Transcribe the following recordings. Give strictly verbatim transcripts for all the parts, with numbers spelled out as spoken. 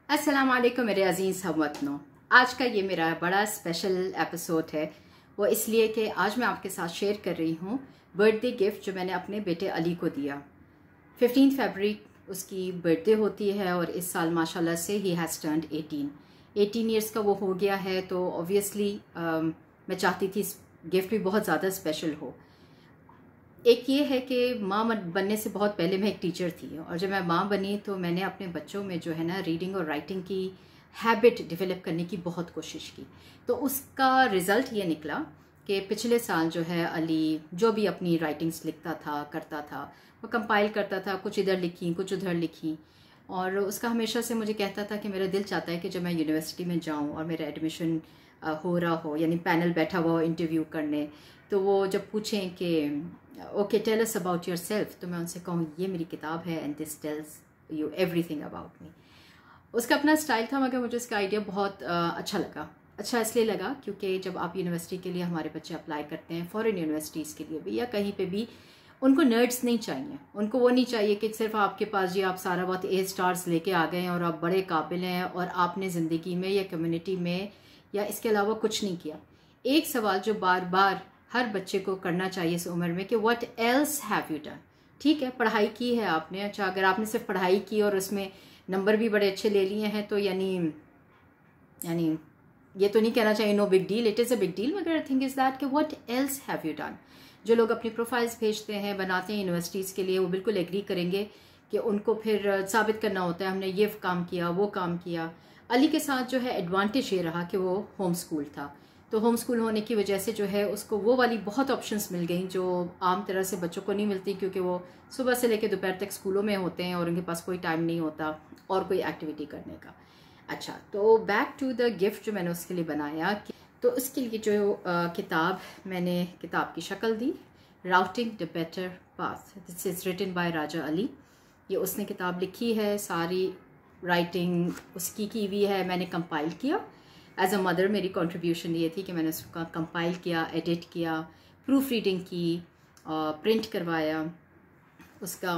अस्सलाम वालेकुम मेरे अजीज़ हमवतनों। आज का ये मेरा बड़ा स्पेशल एपिसोड है। वो इसलिए कि आज मैं आपके साथ शेयर कर रही हूँ बर्थडे गिफ्ट जो मैंने अपने बेटे अली को दिया। फिफ्टीन फरवरी उसकी बर्थडे होती है और इस साल माशाल्लाह से ही has turned eighteen eighteen years का वो हो गया है। तो ऑब्वियसली मैं चाहती थी गिफ्ट भी बहुत ज़्यादा स्पेशल हो। एक ये है कि माँ बनने से बहुत पहले मैं एक टीचर थी और जब मैं माँ बनी तो मैंने अपने बच्चों में जो है ना रीडिंग और राइटिंग की हैबिट डेवलप करने की बहुत कोशिश की। तो उसका रिज़ल्ट ये निकला कि पिछले साल जो है अली जो भी अपनी राइटिंग्स लिखता था करता था वो कंपाइल करता था, कुछ इधर लिखी कुछ उधर लिखी। और उसका हमेशा से मुझे कहता था कि मेरा दिल चाहता है कि जब मैं यूनिवर्सिटी में जाऊँ और मेरा एडमिशन हो रहा हो, यानी पैनल बैठा हुआ हो इंटरव्यू करने, तो वो जब पूछें कि okay tell us about yourself, तो मैं उनसे कहूँ ये मेरी किताब है and this tells you everything about me. उसका अपना स्टाइल था मगर मुझे इसका आइडिया बहुत uh, अच्छा लगा। अच्छा इसलिए लगा क्योंकि जब आप यूनिवर्सिटी के लिए हमारे बच्चे अप्लाई करते हैं, फॉरेन यूनिवर्सिटीज़ के लिए भी या कहीं पे भी, उनको नर्ड्स नहीं चाहिए। उनको वो नहीं चाहिए कि सिर्फ आपके पास जी आप सारा बहुत ए स्टार्स लेके आ गए हैं और आप बड़े काबिल हैं और आपने ज़िंदगी में या कम्युनिटी में या इसके अलावा कुछ नहीं किया। एक सवाल जो बार बार हर बच्चे को करना चाहिए इस उम्र में कि what else have you done. ठीक है, पढ़ाई की है आपने, अच्छा अगर आपने सिर्फ पढ़ाई की और उसमें नंबर भी बड़े अच्छे ले लिए हैं तो यानी यानी ये तो नहीं कहना चाहिए no big deal, it is a big deal, मगर आई थिंक इज़ दैट कि what else have you done. जो लोग अपनी प्रोफाइल्स भेजते हैं बनाते हैं यूनिवर्सिटीज़ के लिए, वो बिल्कुल एग्री करेंगे कि उनको फिर साबित करना होता है हमने ये काम किया वो काम किया। अली के साथ जो है एडवांटेज ये रहा कि वो होम स्कूल था, तो होम स्कूल होने की वजह से जो है उसको वो वाली बहुत ऑप्शंस मिल गई जो आम तरह से बच्चों को नहीं मिलती, क्योंकि वो सुबह से लेकर दोपहर तक स्कूलों में होते हैं और उनके पास कोई टाइम नहीं होता और कोई एक्टिविटी करने का। अच्छा, तो बैक टू द गिफ्ट जो मैंने उसके लिए बनाया, तो उसके लिए जो आ, किताब मैंने किताब की शक्ल दी, routing the better path, this is written by Raja Ali. ये उसने किताब लिखी है, सारी राइटिंग उसकी की हुई है, मैंने कंपाइल किया। एज अ मदर मेरी कंट्रीब्यूशन ये थी कि मैंने उसका कंपाइल किया, एडिट किया, प्रूफ रीडिंग की, प्रिंट करवाया, उसका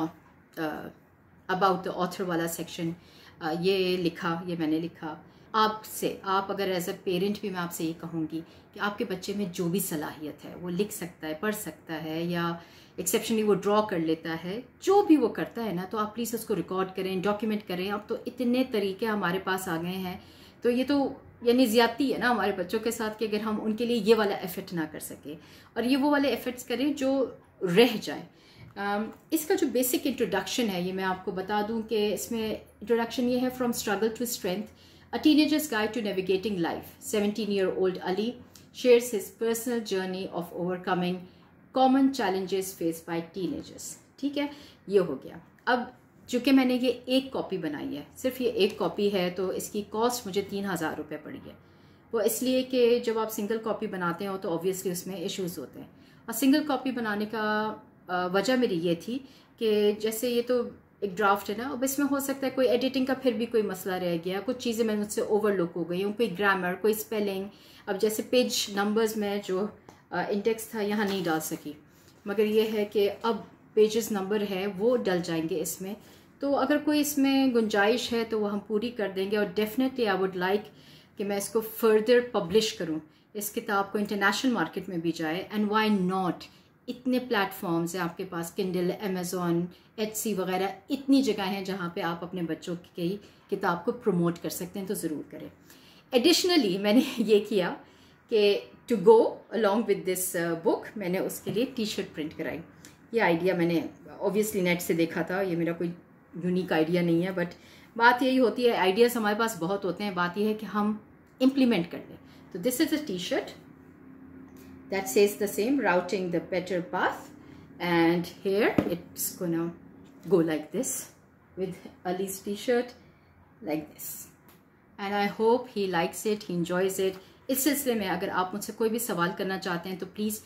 अबाउट द ऑथर वाला सेक्शन uh, ये लिखा, ये मैंने लिखा। आपसे आप अगर एज अ पेरेंट भी मैं आपसे ये कहूँगी कि आपके बच्चे में जो भी सलाहियत है वो लिख सकता है, पढ़ सकता है या एक्सेप्शनली वो ड्रॉ कर लेता है, जो भी वो करता है ना, तो आप प्लीज़ उसको रिकॉर्ड करें, डॉक्यूमेंट करें। अब तो इतने तरीके हमारे पास आ गए हैं, तो ये तो यानी ज़्यादती है ना हमारे बच्चों के साथ कि अगर हम उनके लिए ये वाला एफर्ट ना कर सके और ये वो वाले एफर्ट्स करें जो रह जाए। um, इसका जो बेसिक इंट्रोडक्शन है ये मैं आपको बता दूं कि इसमें इंट्रोडक्शन ये है, from struggle to strength, a teenagers guide to navigating life. Seventeen year old Ali shares his personal journey of overcoming common challenges face by teenagers. ठीक है, ये हो गया। अब चूँकि मैंने ये एक कॉपी बनाई है, सिर्फ ये एक कॉपी है, तो इसकी कॉस्ट मुझे तीन हज़ार रुपये पड़ी है। वो इसलिए कि जब आप सिंगल कॉपी बनाते हो तो ऑब्वियसली उसमें इश्यूज़ होते हैं, और सिंगल कॉपी बनाने का वजह मेरी ये थी कि जैसे ये तो एक ड्राफ्ट है ना, अब इसमें हो सकता है कोई एडिटिंग का फिर भी कोई मसला रह गया, कुछ चीज़ें मैं मुझसे ओवरलुक हो गई हूँ, कोई ग्रामर, कोई स्पेलिंग। अब जैसे पेज नंबर्स में जो इंडेक्स था यहाँ नहीं डाल सकी, मगर ये है कि अब पेजेस नंबर है वो डल जाएंगे इसमें, तो अगर कोई इसमें गुंजाइश है तो वो हम पूरी कर देंगे। और डेफिनेटली आई वुड लाइक कि मैं इसको फर्दर पब्लिश करूं, इस किताब को इंटरनेशनल मार्केट में भी जाए। एंड व्हाई नॉट, इतने प्लेटफॉर्म्स हैं आपके पास, किंडल, अमेज़ॉन, एटसी वगैरह, इतनी जगह हैं जहां पे आप अपने बच्चों की किताब को प्रमोट कर सकते हैं, तो ज़रूर करें। एडिशनली मैंने ये किया कि to go along with this book मैंने उसके लिए टी शर्ट प्रिंट कराई। ये आइडिया मैंने ऑब्वियसली नेट से देखा था, ये मेरा कोई यूनिक आइडिया नहीं है, बट बात यही होती है, आइडियाज़ हमारे पास बहुत होते हैं, बात यह है कि हम इम्प्लीमेंट कर लें। तो this is a T shirt that says the same, routing the better path, and here it's gonna go like this with अली's T shirt like this, and I hope he likes it, he enjoys it. इस सिलसिले में अगर आप मुझसे कोई भी सवाल करना चाहते हैं तो प्लीज़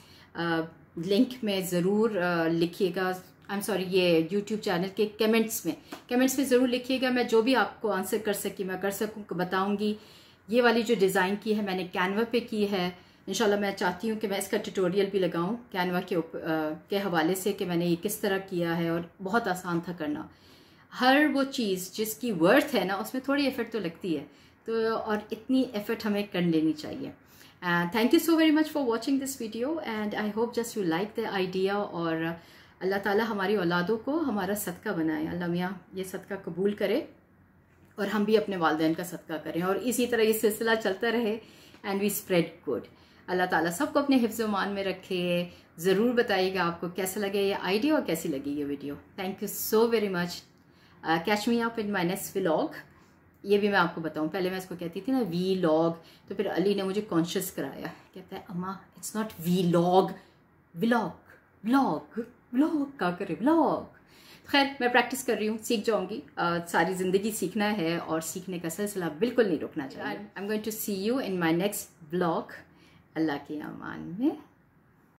लिंक में ज़रूर लिखिएगा, आई एम सॉरी ये यूट्यूब चैनल के कमेंट्स में कमेंट्स में ज़रूर लिखिएगा। मैं जो भी आपको आंसर कर सकी मैं कर सकूँ बताऊँगी। ये वाली जो डिज़ाइन की है मैंने कैनवा पे की है, इंशाल्लाह मैं चाहती हूँ कि मैं इसका ट्यूटोरियल भी लगाऊँ कैनवा के के हवाले से कि मैंने ये किस तरह किया है, और बहुत आसान था करना। हर वो चीज़ जिसकी वर्थ है ना उसमें थोड़ी एफर्ट तो लगती है, तो और इतनी एफर्ट हमें कर लेनी चाहिए। Thank you so very much for watching this video and I hope just you like the idea. और अल्लाह ताला हमारी औलादों को हमारा सदका बनाए, अल्लाह मियाँ ये सदका कबूल करे और हम भी अपने वालिदैन का सदका करें और इसी तरह ये सिलसिला चलता रहे and we spread good. Allah ताला सबको अपने हिफ्ज़ मान में रखे। ज़रूर बताइएगा आपको कैसा लगे ये आइडिया और कैसी लगी ये video. Thank you so very much. Catch me up in my next vlog. ये भी मैं आपको बताऊं, पहले मैं इसको कहती थी ना वी लॉग, तो फिर अली ने मुझे कॉन्शियस कराया, कहता है अम्मा it's not we log, vlog vlog vlog का करे व्लॉग। खैर मैं प्रैक्टिस कर रही हूँ, सीख जाऊंगी। uh, सारी ज़िंदगी सीखना है और सीखने का सिलसिला बिल्कुल नहीं रुकना चाहिए। I am going to see you in my next vlog. Allah के अमान में।